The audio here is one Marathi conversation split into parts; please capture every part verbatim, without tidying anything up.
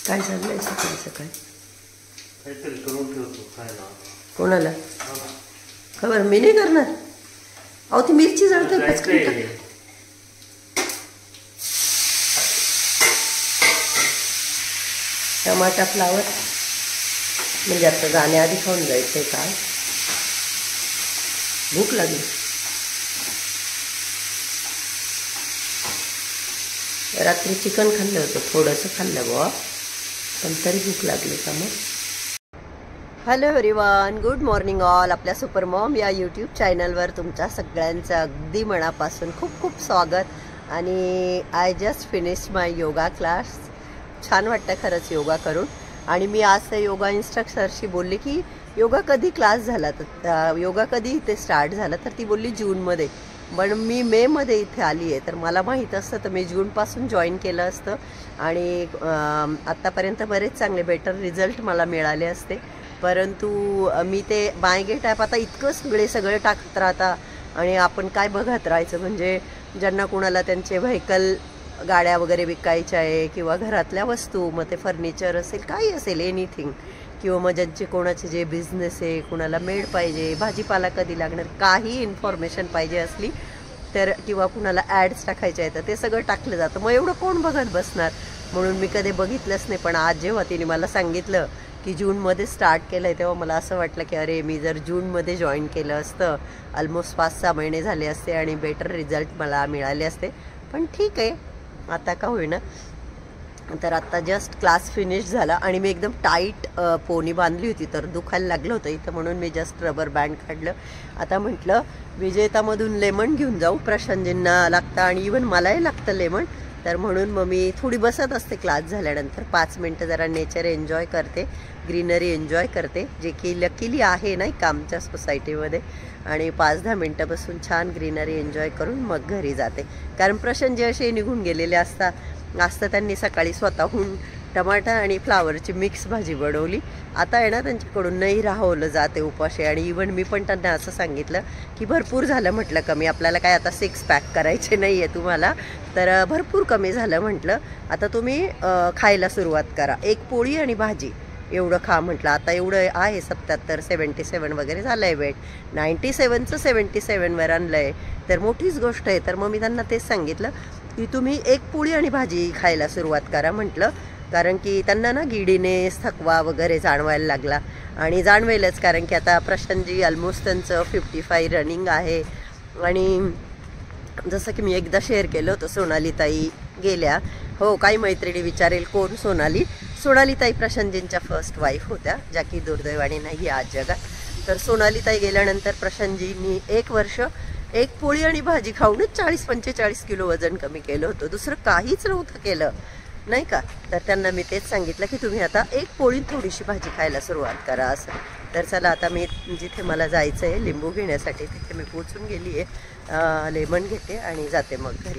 काय चाललंय सकाळी सकाळी? काहीतरी करून ठेवतो खायला. कोणाला खबर? मी नाही करणार. अहो ती मिरची जळते. टमाटा फ्लावर म्हणजे आता जाण्याआधी खाऊन जायचंय. काय भूक लागली. रात्री चिकन खाल्लं होतं, थोडंसं खाल्लं बुवा, पण तरी भूक लागली का मग. Hello everyone, good morning all. आपल्या सुपर मॉम या यूट्यूब चॅनलवर तुमच्या सगळ्यांचं अगदी मनापासून खूप खूप स्वागत. आणि I just finished my yoga class. छान वाटतं खरंच योगा करून. आणि मी आज त्या योगा इन्स्ट्रक्टरशी बोलली की योगा कधी क्लास झाला, तर योगा कधी इथे स्टार्ट झाला, तर ती बोलली जूनमध्ये. पण मी मेमध्ये इथे आली आहे, तर मला माहीत असतं तर मी जूनपासून जॉईन केलं असतं आणि आत्तापर्यंत बरेच चांगले बेटर रिझल्ट मला मिळाले असते. परंतु मी ते माय गेट ॲप आता इतकं सगळे सगळे टाकत राहता आणि आपण काय बघत राहायचं. म्हणजे ज्यांना कुणाला त्यांचे व्हेकल गाड्या वगैरे विकायच्या आहे किंवा घरातल्या वस्तू, मग ते फर्निचर असेल, काही असेल, एनिथिंग, किंवा मग ज्यांचे कोणाचे जे बिझनेस आहे, कुणाला मेड पाहिजे, भाजीपाला कधी लागणार, काही इन्फॉर्मेशन पाहिजे असली तर, किंवा कुणाला ॲड्स टाकायच्या आहेत, तर ते सगळं टाकलं जातं. मग एवढं कोण बघत बसणार, म्हणून मी कधी बघितलंच नाही. पण आज जेव्हा तिने मला सांगितलं की जूनमध्ये स्टार्ट केलं आहे, तेव्हा मला असं वाटलं की अरे मी जर जूनमध्ये जॉईन केलं असतं, ऑलमोस्ट पाच सहा महिने झाले असते आणि बेटर रिझल्ट मला मिळाले असते. पण ठीक आहे, आता का होईना. तर आत्ता जस्ट क्लास फिनिश झाला आणि मी एकदम टाईट पोनी बांधली होती, तर दुखायला लागलं होतं इथं, म्हणून मी जस्ट रबर बँड काढलं. आता म्हटलं विजेतामधून लेमन घेऊन जाऊ, प्रशांतजींना लागतं आणि इवन मलाही लागतं लेमन. तर म्हणून मग मी थोडी बसत असते क्लास झाल्यानंतर, पाच मिनटं जरा नेचर एन्जॉय करते, ग्रीनरी एन्जॉय करते, जे की लकीली आहे नाही का आमच्या सोसायटीमध्ये. आणि पाच दहा मिनटं बसून छान ग्रीनरी एन्जॉय करून मग घरी जाते. कारण प्रशांतजी असे निघून गेलेले असतात असतं त्यांनी सकाळी स्वतःहून टमाटा आणि फ्लावरची मिक्स भाजी बनवली. आता आहे ना त्यांच्याकडून नाही राहवलं जाते उपाशी. आणि इवन मी पण त्यांना असं सांगितलं की भरपूर झालं म्हटलं कमी, आपल्याला काय आता सिक्स पॅक करायचे नाही आहे तुम्हाला, तर भरपूर कमी झालं म्हटलं, आता तुम्ही खायला सुरुवात करा, एक पोळी आणि भाजी एवढं खा म्हटलं. आता एवढं आहे सत्याहत्तर सेवन्टी सेवन वगैरे झालं आहे वेट, नाईंटी सेवनचं सेवन्टी सेवनवर आणलं आहे, तर मोठीच गोष्ट आहे. तर मग मी त्यांना तेच सांगितलं की तुम्ही एक पोळी आणि भाजी खायला सुरुवात करा म्हटलं. कारण की त्यांना ना गिडीनेस थकवा वगैरे जाणवायला लागला, आणि जाणवेलच, कारण की आता प्रशांतजी ऑलमोस्ट त्यांचं फिफ्टी फाय रनिंग आहे. आणि जसं की मी एकदा शेअर केलं होतं, सोनालीताई गेल्या, हो काही मैत्रिणी विचारेल कोण सोनाली, सोनालीताई प्रशांतजींच्या फर्स्ट वाईफ होत्या, ज्या की दुर्दैवाने नाही आज जगात. तर सोनालीताई गेल्यानंतर प्रशांतजींनी एक वर्ष एक पोळी आणि भाजी खाऊनच चाळीस पंचेचाळीस किलो वजन कमी केलं होतं, दुसरं काहीच नव्हतं केलं नाही का. तर त्यांना मी तेच सांगितलं की तुम्ही आता एक पोळी थोडीशी भाजी खायला सुरुवात करा असं. तर चला आता मी जिथे मला जायचं आहे लिंबू घेण्यासाठी, तिथे मी पोचून गेली आहे, लेमन घेते आणि जाते मग घरी.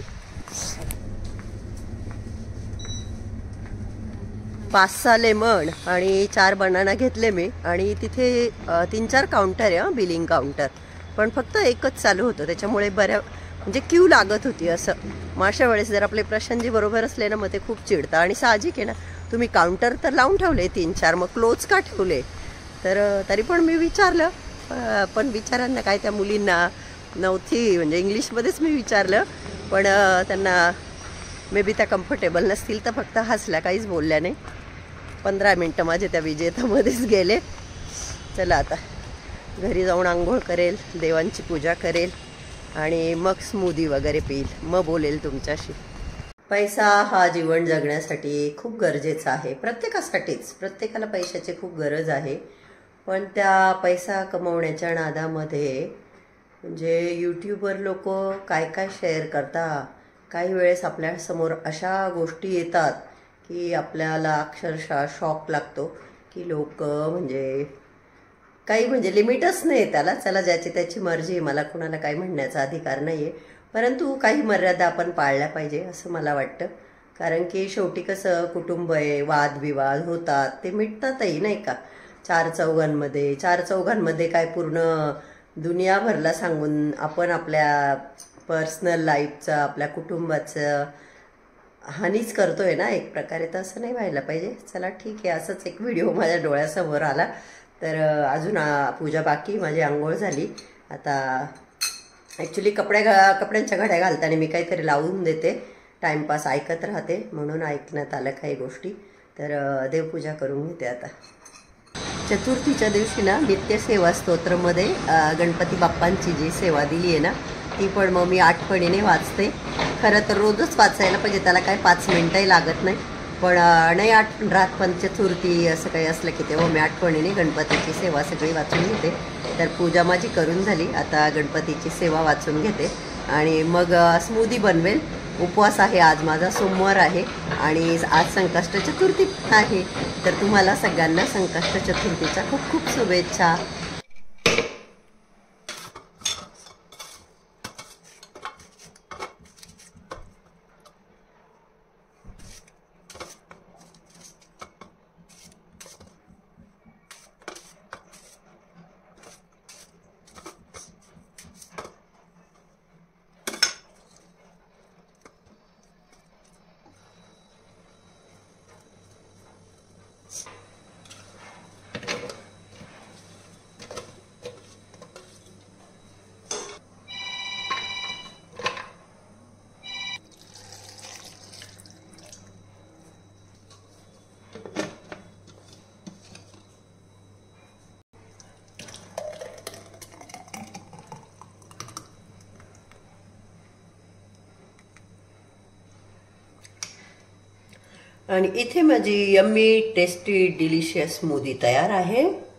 पाच सहा लेमन आणि चार बनाना घेतले मी. आणि तिथे तीन चार काउंटर आहे, हां बिलिंग काउंटर, पण फक्त एकच चालू होतं, त्याच्यामुळे बऱ्या म्हणजे क्यू लागत होती असं. मग अशा वेळेस जर आपले प्रशांतजी बरोबर असले ना, मग ते खूप चिडतं. आणि साहजिक आहे ना, तुम्ही काउंटर तर लावून ठेवले तीन चार, मग क्लोज का ठेवले. तर तरी पण मी विचारलं, पण विचारांना काय त्या मुलींना नव्हती, म्हणजे इंग्लिशमध्येच मी विचारलं, पण त्यांना मे बी त्या कम्फर्टेबल नसतील, तर फक्त हसल्या, काहीच बोलल्या नाही. पंधरा मिनटं माझे त्या विजेतामध्येच गेले. चला आता घरी जाऊन आंघोळ करेल, देवांची पूजा करेल आणि मग स्मूदी वगैरे पिईल, मग बोलेल तुमच्याशी. पैसा हा जीवन जगण्यासाठी खूप गरजेचा आहे, प्रत्येकासाठीच, प्रत्येकाला पैशाची खूप गरज आहे. पण त्या पैसा कमवण्याच्या नादामध्ये म्हणजे यूट्यूबवर लोक काय काय शेअर करतात, काही वेळेस आपल्यासमोर अशा गोष्टी येतात की आपल्याला अक्षरशः शॉक लागतो की लोक म्हणजे काही म्हणजे लिमिटच नाही त्याला. चला ज्याची त्याची मर्जी, मला कुणाला काही म्हणण्याचा अधिकार नाही आहे, परंतु काही मर्यादा आपण पाळल्या पाहिजे असं मला वाटतं. कारण की शेवटी कसं कुटुंब आहे, वादविवाद होतात, ते मिटतातही नाही का. चार चौघांमध्ये चार चौघांमध्ये काय पूर्ण दुनियाभरला सांगून आपण आपल्या पर्सनल लाईफचं, आपल्या कुटुंबाचं हानीच करतोय ना एक प्रकारे, तर असं नाही व्हायला पाहिजे. चला ठीक आहे, असंच एक व्हिडिओ माझ्या डोळ्यासमोर आला. तर अजून पूजा बाकी, माझी आंघोळ झाली. आता ॲक्च्युली कपड्या घा कपड्यांच्या घड्या घालताना मी काहीतरी लावून देते, टाईमपास ऐकत राहते म्हणून ऐकण्यात आलं काही गोष्टी. तर देवपूजा करून घेते आता. चतुर्थीच्या दिवशी ना नित्य सेवा स्तोत्रमध्ये गणपती बाप्पांची जी सेवा दिली आहे ना, ती पण मग मी आठवणीने वाचते. खरं तर रोजच वाचायला पाहिजे, त्याला काय पाच मिनटंही लागत नाही, पण नाही आठवण राहत. पण चतुर्थी असं काही असलं की तेव्हा मी आठवणीने गणपतीची सेवा सगळी वाचून घेते. तर पूजा माझी करून झाली, आता गणपतीची सेवा वाचून घेते आणि मग स्मूदी बनवेल. उपवास आहे आज माझा, सोमवार आहे आणि आज संकष्ट चतुर्थी आहे. तर तुम्हाला सगळ्यांना संकष्ट चतुर्थीच्या खूप खूप शुभेच्छा. आणि इथे माझी यम्मी टेस्टी डिलिशियस स्मूदी तयार आहे.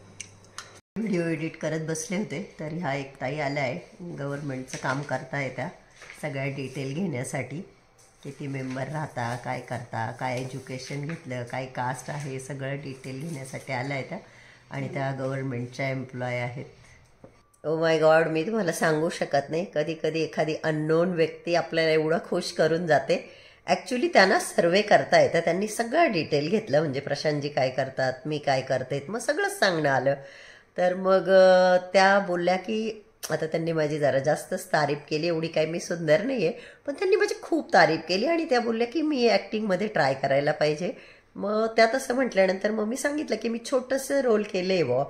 व्हिडिओ एडिट करत बसले होते तर ह्या एक ताई आल्या आहे, गव्हर्नमेंटचं काम करताय त्या, सगळ्या डिटेल घेण्यासाठी. किती मेंबर राहता, काय करता, काय एज्युकेशन घेतलं, काय कास्ट आहे, सगळं डिटेल घेण्यासाठी आल्या आहेत त्या. आणि त्या गव्हर्नमेंटच्या एम्प्लॉय आहेत. ओ माय गॉड, मी तुम्हाला सांगू शकत नाही, कधी कधी एखादी अननोन व्यक्ती आपल्याला एवढं खुश करून जाते. ॲक्च्युली त्यांना सर्वे करता येतं, त्यांनी सगळं डिटेल घेतलं, म्हणजे प्रशांतजी काय करतात, मी काय करते, मग सगळंच सांगणं आलं. तर मग त्या बोलल्या की आता त्यांनी माझी जरा जास्तच तारीफ केली. एवढी काही मी सुंदर नाही आहे, पण त्यांनी माझी खूप तारीफ केली आणि त्या बोलल्या की मी ॲक्टिंगमध्ये ट्राय करायला पाहिजे. मग त्या तसं म्हटल्यानंतर मग मी सांगितलं की मी छोटंसं रोल केलं आहे बुवा.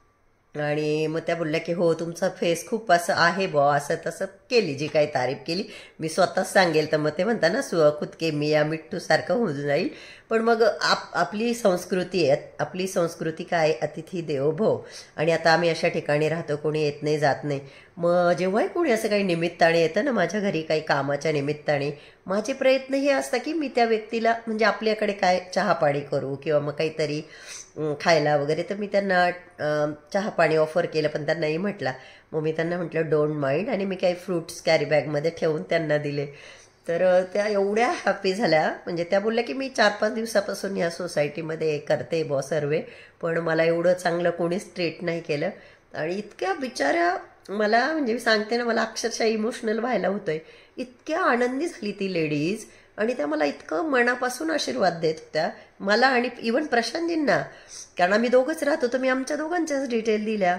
आणि मग त्या बोलल्या की हो तुमचा फेस खूप असं आहे बुवा, असं तसं केली, जी काही तारीफ केली मी स्वतःच सांगेल. तर मग ते म्हणता ना सु खुद के मिया मिठ्ठूसारखं होऊन जाईल. पण मग आप आपली संस्कृती आहे, आपली संस्कृती काय, अतिथी देवो भव. आणि आता आम्ही अशा ठिकाणी राहतो, कोणी येत नाही जात नाही. मग जेव्हाही कोणी असं काही निमित्ताने येतं ना माझ्या घरी, काही कामाच्या निमित्ताने, माझे प्रयत्न हे असतात की मी त्या व्यक्तीला म्हणजे आपल्याकडे काय चहापाणी करू किंवा मग काहीतरी खायला वगैरे. तर मी त्यांना चहा पाणी ऑफर केलं, पण त्यांनाही म्हटलं. मग मी त्यांना म्हटलं डोंट माइंड, आणि मी काही फ्रूट्स कॅरी बॅगमध्ये ठेवून त्यांना दिले. तर त्या एवढ्या हॅपी झाल्या. म्हणजे त्या बोलल्या की मी चार पाच दिवसापासून या सोसायटीमध्ये करते बॉ सर्वे, पण मला एवढं चांगलं कोणीच ट्रीट नाही केलं. आणि इतक्या बिचाऱ्या, मला म्हणजे मी सांगते ना, मला अक्षरशः इमोशनल व्हायला होतंय. इतक्या आनंदी झाली ती लेडीज, आणि त्या मला इतकं मनापासून आशीर्वाद देत होत्या मला आणि इवन प्रशांतजींना. कारण आम्ही दोघंच राहतो, तर मी आमच्या दोघांच्याच डिटेल दिल्या.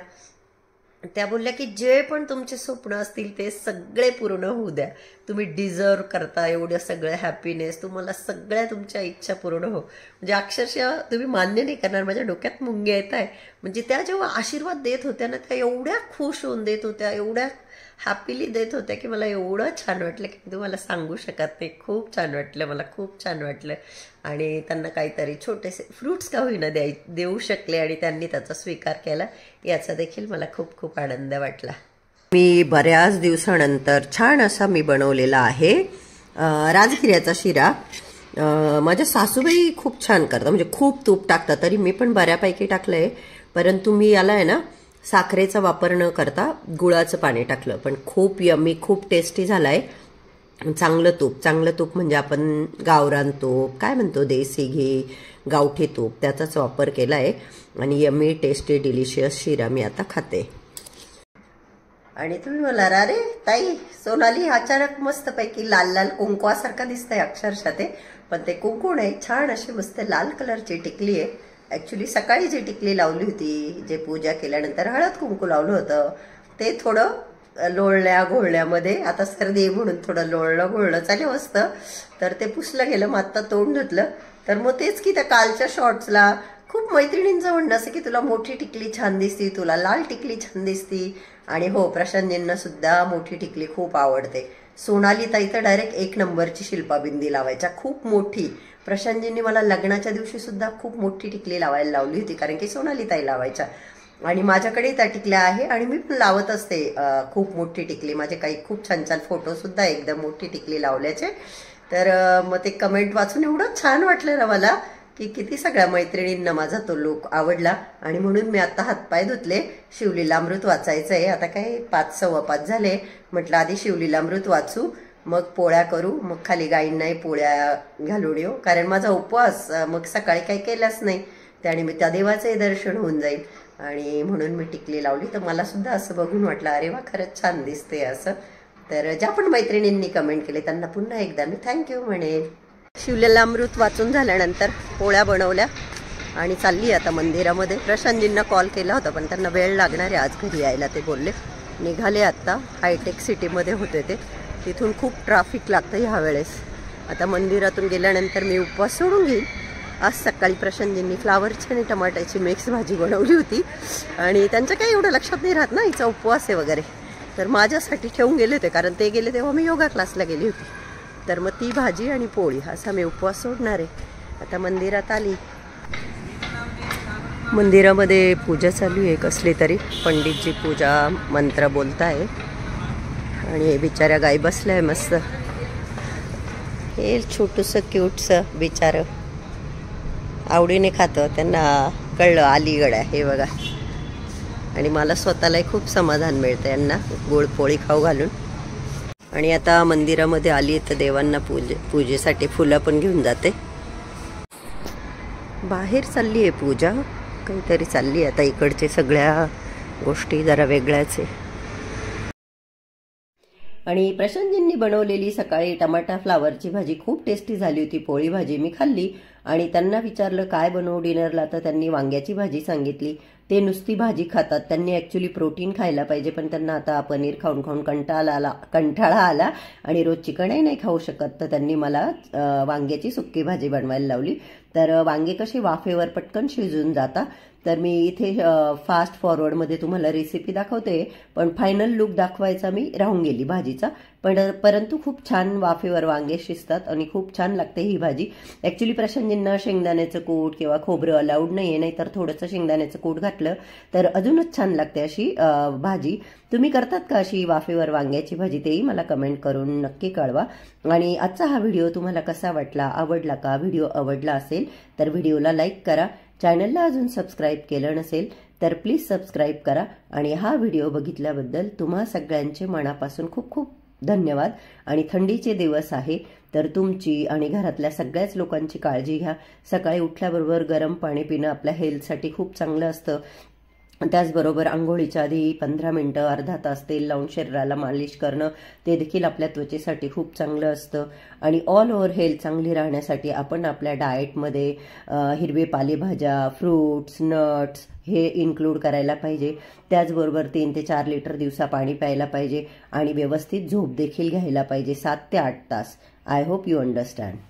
त्या बोलल्या की जे पण तुमचे स्वप्न असतील ते सगळे पूर्ण होऊ द्या, तुम्ही डिझर्व करता एवढं सगळं हॅपीनेस, तुम्हाला सगळ्या तुमच्या इच्छा पूर्ण हो. म्हणजे अक्षरशः तुम्ही मान्य नाही करणार, माझ्या डोक्यात मुंगे येत आहे. म्हणजे त्या जेव्हा आशीर्वाद देत होत्या ना, त्या एवढ्या खुश होऊन देत होत्या, एवढ्या हॅपीली देत होत्या की मला एवढं छान वाटलं की मी तुम्हाला सांगू शकत नाही. खूप छान वाटलं, मला खूप छान वाटलं. आणि त्यांना काहीतरी छोटेसे फ्रूट्स का होईना द्याय देऊ शकले आणि त्यांनी त्याचा स्वीकार केला, याचा देखील मला खूप खूप आनंद वाटला. मी बऱ्याच दिवसानंतर छान असा मी बनवलेला आहे राजगिऱ्याचा शिरा. माझ्या सासूबाई खूप छान करतात, म्हणजे खूप तूप टाकतात, तरी मी पण बऱ्यापैकी टाकलंय. परंतु मी याला आहे ना साखरेचा वापर न करता गुळाचं पाणी टाकलं, पण खूप यम्मी, खूप टेस्टी झालाय. चांगलं तूप, चांगलं तूप म्हणजे आपण गावरान तूप काय म्हणतो, देसी घी, गावठी तूप, त्याचाच वापर केला आहे. आणि यम्मी टेस्टी डिलिशियस शिरा मी आता खाते. आणि तुम्ही म्हणाल अरे ताई सोनाली अचानक मस्तपैकी लाल लाल कुंकवासारखा दिसतंय अक्षरशः ते, पण ते कुंकू नाही, छान अशी मस्त लाल कलरची टिकली आहे. ॲक्च्युली सकाळी जी टिकली लावली होती, जे पूजा केल्यानंतर हळद कुंकू लावलं होतं, ते थोडं लोळल्या घोळण्यामध्ये. आता सर्दी म्हणून थोडं लोळलं घोळलं चालू असतं, तर ते पुसलं गेलं. मग आता तोंड धुतलं. तर मग तेच की त्या कालच्या शॉर्ट्सला खूप मैत्रिणींचं म्हणणं असं की तुला मोठी टिकली छान दिसती, तुला लाल टिकली छान दिसती. आणि हो, प्रशांतजींना सुद्धा मोठी टिकली खूप आवडते. सोनाली ताई तर डायरेक्ट एक नंबरची शिल्पाबिंदी लावायच्या, खूप मोठी. प्रशांतजींनी मला लग्नाच्या दिवशी सुद्धा खूप मोठी टिकली लावायला लावली होती, कारण की सोनाली ताई लावायच्या. आणि माझ्याकडे त्या टिकल्या आहे आणि मी पण लावत असते खूप मोठी टिकली. माझे काही खूप छान छान फोटो सुद्धा एकदम मोठी टिकली लावल्याचे. तर मग ते कमेंट वाचून एवढं छान वाटलं ना मला की किती सगळ्या मैत्रिणींना माझा तो लुक आवडला. आणि म्हणून मी आता हातपाय धुतले. शिवलीलामृत वाचायचं आहे. आता काय पाच सव्वा पाच झाले. म्हटलं आधी शिवलीलामृत वाचू, मग पोळ्या करू, मग खाली गाईंनाही पोळ्या घालून येऊ, कारण माझा उपवास मग सकाळी काही केलाच नाही. त्याने मी त्या देवाचंही दर्शन होऊन जाईल. आणि म्हणून मी टिकली लावली. तर मला सुद्धा असं बघून वाटलं अरे वा, खरंच छान दिसते असं. तर ज्या पण मैत्रिणींनी कमेंट केले त्यांना पुन्हा एकदा मी थँक्यू म्हणेन. शिवलीलामृत वाचून झाल्यानंतर पोळ्या बनवल्या आणि चालली आता मंदिरामध्ये. प्रशांतजींना कॉल केला होता पण त्यांना वेळ लागणार आहे आज घरी यायला, ते बोलले. निघाले आत्ता. हायटेक सिटीमध्ये होते ते, तिथून खूप ट्रॅफिक लागतं ह्या वेळेस. आता मंदिरातून गेल्यानंतर मी उपवास सोडून घेईन. आज सकाळी प्रशांतजींनी फ्लावरची आणि टमाट्याची मिक्स भाजी बनवली होती आणि त्यांच्या काही एवढं लक्षात नाही राहत ना हिचा उपवास आहे वगैरे, तर माझ्यासाठी ठेवून गेले होते, कारण ते गेले तेव्हा मी योगा क्लासला गेली होती. तर मग ती भाजी आणि पोळी असा मी उपवास सोडणार आहे. आता मंदिरात आली. मंदिरामध्ये पूजा चालू आहे कसली तरी. पंडितजी पूजा मंत्र बोलताय आणि हे बिचाऱ्या गाई बसल्या मस्त. हे छोटंसं क्यूटसं बिचारं आवडीने खातं, त्यांना कळलं अलीगड आहे हे बघा. आणि मला स्वतःलाही खूप समाधान मिळतं यांना गोड पोळी खाऊ घालून. आणि आता मंदिरामध्ये आली तर देवांना पूजे पूजेसाठी फुलं पण घेऊन जाते. बाहेर चालली आहे पूजा, काहीतरी चालली आहे आता. इकडचे सगळ्या गोष्टी जरा वेगळ्याच आहे. आणि प्रशांतजींनी बनवलेली सकाळी टमाटा फ्लावरची भाजी खूप टेस्टी झाली होती. पोळी भाजी मी खाल्ली आणि त्यांना विचारलं काय बनवू डिनरला, तर त्यांनी वांग्याची भाजी सांगितली. ते नुसती भाजी खातात, त्यांनी ॲक्च्युली प्रोटीन खायला पाहिजे, पण त्यांना आता पनीर खाऊन खाऊन कंटाळा आला कंटाळा आला आणि रोज चिकनही नाही खाऊ शकत. तर त्यांनी मला वांग्याची सुक्की भाजी बनवायला लावली. तर वांगे कसे वाफेवर पटकन शिजून जातात. तर मी इथे फास्ट फॉरवर्डमध्ये तुम्हाला रेसिपी दाखवते, पण फायनल लुक दाखवायचा मी राहून गेली भाजीचा. पण परंतु खूप छान वाफेवर वांगे शिजतात आणि खूप छान लागते ही भाजी. ॲक्च्युली प्रशांतजींना शेंगदाण्याचं कूट किंवा खोबरं अलाउड नाही आहे, नाहीतर थोडंसं शेंगदाण्याचं कूट घातलं तर अजूनच छान लागते अशी भाजी. तुम्ही करतात का अशी वाफेवर वांग्याची भाजी, तेही मला कमेंट करून नक्की कळवा. आणि आजचा हा व्हिडिओ तुम्हाला कसा वाटला, आवडला का? व्हिडिओ आवडला असेल तर व्हिडिओला लाईक करा. चॅनलला अजून सबस्क्राईब केलं नसेल तर प्लीज सबस्क्राईब करा. आणि हा व्हिडिओ बघितल्याबद्दल तुम्हा सगळ्यांचे मनापासून खूप खूप धन्यवाद. आणि थंडीचे दिवस आहे तर तुमची आणि घरातल्या सगळ्याच लोकांची काळजी घ्या. सकाळी उठल्याबरोबर गरम पाणी पिणं आपल्या हेल्थसाठी खूप चांगलं असतं. त्याचबरोबर आंघोळीच्या आधी पंधरा मिनटं अर्धा तास तेल लावून शरीराला मालिश करणं, ते देखील आपल्या त्वचेसाठी खूप चांगलं असतं. आणि ऑल ओव्हर हेल्थ चांगली राहण्यासाठी आपण आपल्या डाएटमध्ये हिरवे पालेभाज्या, फ्रूट्स, नट्स हे इन्क्लूड करायला पाहिजे. त्याचबरोबर तीन ते चार लिटर दिवसा पाणी प्यायला पाहिजे आणि व्यवस्थित झोप देखील घ्यायला पाहिजे, सात ते आठ तास. I hope you understand.